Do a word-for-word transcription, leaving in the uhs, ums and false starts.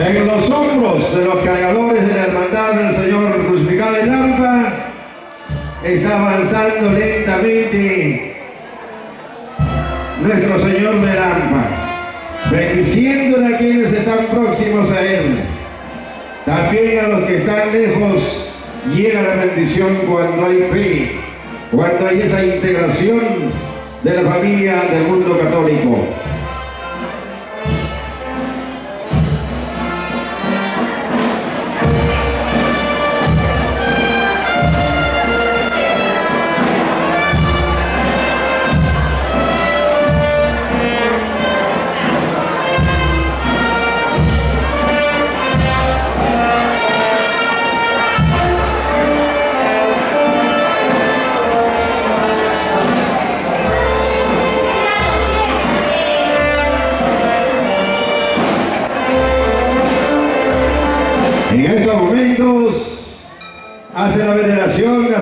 En los hombros de los cargadores de la hermandad del Señor Crucificado de Lampa está avanzando lentamente nuestro Señor de Lampa, bendiciendo a quienes están próximos a Él. También a los que están lejos llega la bendición cuando hay fe, cuando hay esa integración de la familia del mundo católico. En estos momentos hace la veneración